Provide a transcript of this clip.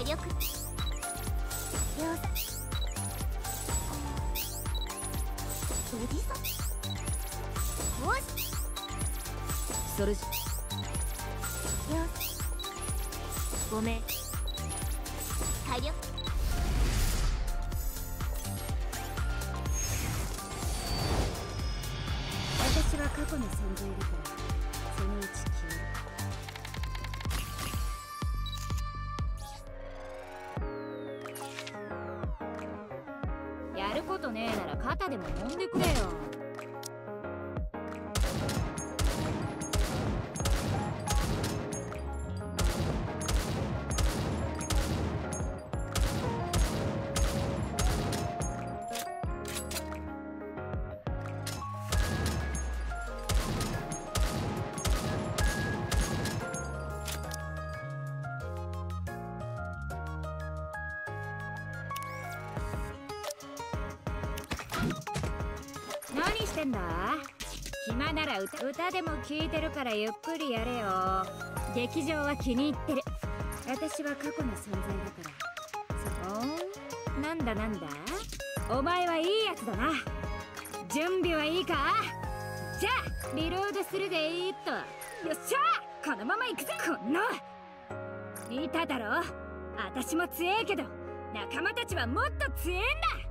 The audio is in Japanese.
力両さおじさんおしそれじ両ごめん火力私は過去の存在だからそのうち消える。やることねえなら肩でも揉んでくれよ。何してんだ？暇なら歌でも聴いてるからゆっくりやれよ。劇場は気に入ってる。私は過去の存在だから。そうなんだなんだ、お前はいいやつだな。準備はいいか？じゃあリロードするでーっと。よっしゃー、このまま行くぜ。こんな見ただろ、私も強えけど仲間たちはもっと強えんだ。